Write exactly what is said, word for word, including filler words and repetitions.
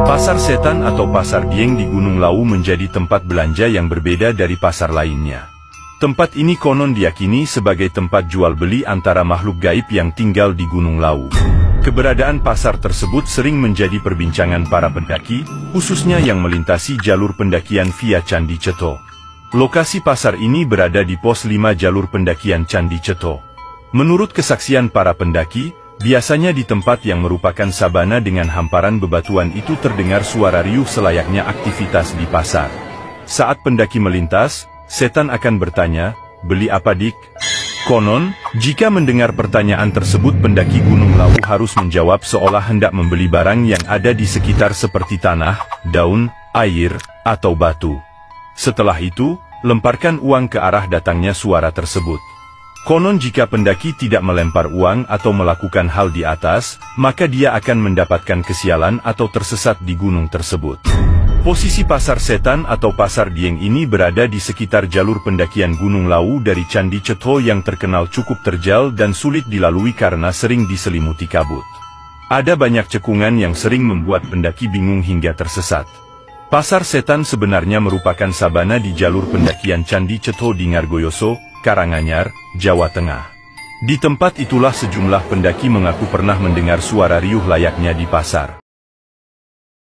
Pasar Setan atau Pasar Dieng di Gunung Lawu menjadi tempat belanja yang berbeda dari pasar lainnya. Tempat ini konon diyakini sebagai tempat jual beli antara makhluk gaib yang tinggal di Gunung Lawu. Keberadaan pasar tersebut sering menjadi perbincangan para pendaki, khususnya yang melintasi jalur pendakian via Candi Ceto. Lokasi pasar ini berada di pos lima jalur pendakian Candi Ceto. Menurut kesaksian para pendaki, biasanya di tempat yang merupakan sabana dengan hamparan bebatuan itu terdengar suara riuh selayaknya aktivitas di pasar. Saat pendaki melintas, setan akan bertanya, "Beli apa, Dik?" Konon, jika mendengar pertanyaan tersebut pendaki Gunung Lawu harus menjawab seolah hendak membeli barang yang ada di sekitar seperti tanah, daun, air, atau batu. Setelah itu, lemparkan uang ke arah datangnya suara tersebut. Konon jika pendaki tidak melempar uang atau melakukan hal di atas, maka dia akan mendapatkan kesialan atau tersesat di gunung tersebut. Posisi Pasar Setan atau Pasar Dieng ini berada di sekitar jalur pendakian Gunung Lawu dari Candi Ceto yang terkenal cukup terjal dan sulit dilalui karena sering diselimuti kabut. Ada banyak cekungan yang sering membuat pendaki bingung hingga tersesat. Pasar Setan sebenarnya merupakan sabana di jalur pendakian Candi Ceto di Ngargoyoso, Karanganyar, Jawa Tengah. Di tempat itulah sejumlah pendaki mengaku pernah mendengar suara riuh layaknya di pasar.